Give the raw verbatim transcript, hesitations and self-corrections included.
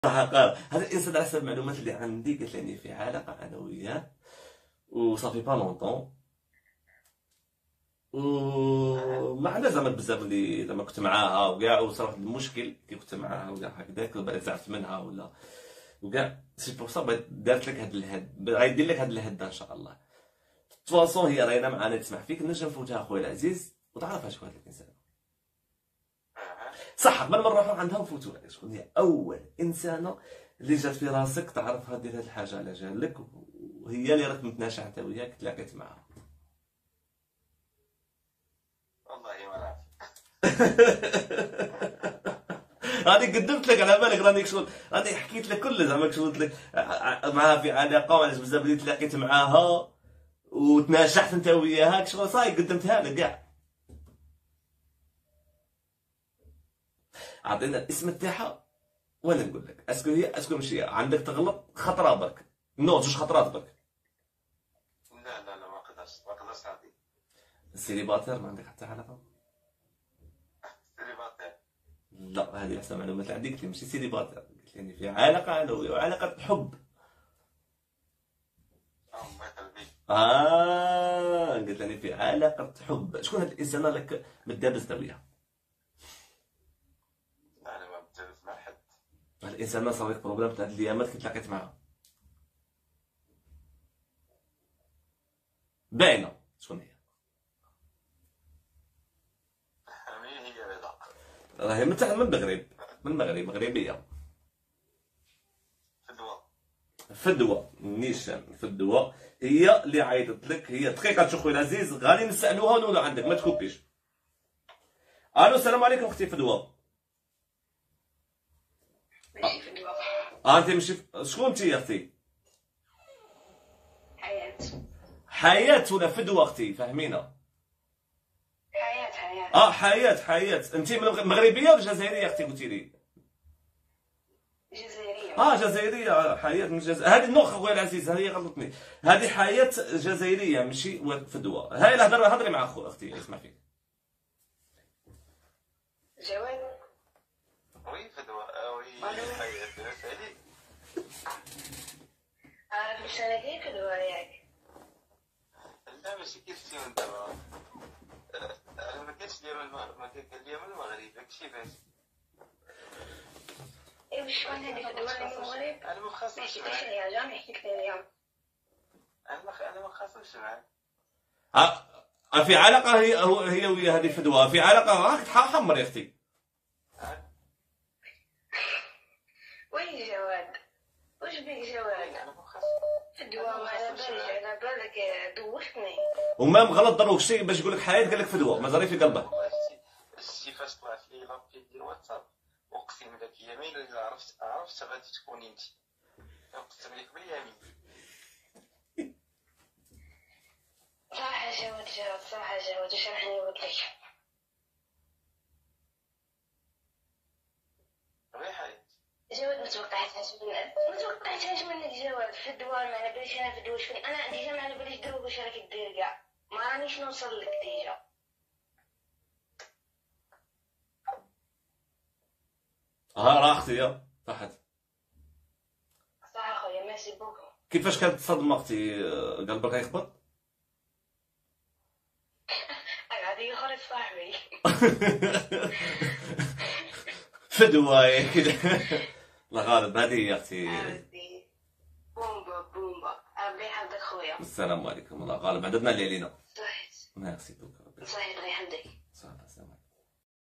صح قال هذا الانسان على حسب المعلومات اللي عندي قالت لي في علاقه انا وياه وصافي با لونطون وما عندنا زعما بزاف اللي زعما كنت معاها وكاع وصرا واحد المشكل كي كنت معاها وكاع هكذاك وبعد زعفت منها ولا وكاع سي بور سا بغيت دارت لك هاد الهد غايدير لك هاد الهده ان شاء الله. توالصون هي راهينا معانا تسمع فيك نجم نفوتها اخويا العزيز وتعرفها شكون هاد الانسان. صح قبل ما نروحوا عندها ونفوتوا شكون هي اول انسانه اللي جات في راسك تعرفها دير هاد الحاجه على جالك وهي اللي راك متناشع انت وياك تلاقيت معاها. والله ما نعرف. راني قدمت لك على بالك راني شغل راني حكيت لك كل زعما شغل قلت لك معاها في علاقه وعلاش بزاف اللي تلاقيت معاها وتناشحت انت وياها شغل صاي قدمتها لك كاع. عطينا الاسم تاعها وانا نقول لك اسكو هي اسكو مش هي عندك تغلط خطره برك نو جوج خطرات برك. لا لا لا ما قدرش ما قدرش نعطيك. سيليباتير ما عندك حتى علاقه؟ سيليباتير. لا هذه احسن معلومات اللي عندك ماشي سيليباتير قلت لي في علاقه انا وياه علاقه حب. الله يقلبي. اه قلت لي في علاقه حب شكون هاد الانسان لك متدابز وياها؟ انا ما متزوج مع حد. هاد الانسان صار لك بروبليم تاع الايامات كي تلاقيت معاه باينه شكون هي؟ مين هي رضا؟ راهي من تحت من المغرب من المغرب مغربيه. فدوى. فدوى نيشان فدوى هي اللي عيطت لك. هي دقيقه شوف خويا العزيز غادي نسالوها ونولو عندك ما تكوبيش. الو السلام عليكم اختي فدوى. ماشي فدوى. اه انت ماشي شكون انت يا اختي؟ حياة. حياة ولا فدوى اختي فهمينا؟ حياة حياة. اه حياة حياة انت مغربيه ولا جزائريه اختي قلتي لي؟ جزائرية. اه جزائريه حياة من الجزائر. هذه النخ خويا العزيز هذه غلطتني. هذه حياة جزائريه ماشي فدوى. هاي الهضره هضري مع اخو اختي يسمع فيك. جواد. وي فدوى وي حياة سالي. عارف مش انا كيف فدوى ياك؟ لا ماشي كيف تيون دابا. انا ما كانش ديال المغرب ما كان ليا من المغرب داكشي باش. ايه وش شكون هذه فدوى اللي من المغرب؟ انا ما ما خاصمش حكيتليش معاك. عليها جامي حكيت لي اليوم. انا ما انا ما خاصمش معاك. آه في علاقه هي هي ويا هذه فدوى في علاقه راك حمر يا اختي. وين جواد؟ وش بيك جواد؟ انا ما خاص. فدوى ما على بالك على بالك دوختني. ومام غلط دروك شيء باش يقول لك حياة قال لك فدوى ما زاري في قلبه. شتي فاش طلعت لي لابي ديال واتساب اقسم لك يمين الا عرفت عرفت غادي تكوني انت. اقسم لك باليمين. صراحة جواد جواد صراحة جواد وش راح نقول لك؟ غير حياة. جواد ما توقعتهاش منك ما توقعتهاش منك جواد فدوى ما على باليش انا فدوى شكون انا ديجا ما على باليش دروك واش راك دير كاع ما رانيش نوصل لك ديجا. ها راه اختي يا صحت. صح اخويا ميرسي بوكو. كيفاش كانت الصدمه اختي قلبك غيخبط؟ غادي يخرج صاحبي. فدوى كذا. لا غالب هذه هي اختي. عرفتي بومبا بومبا ربي يحفظك خويا. السلام عليكم الله غالب عددنا اللي علينا. صحيت ميرسي بوك ربي صحيت الله يحفظك. صحة السلام عليكم.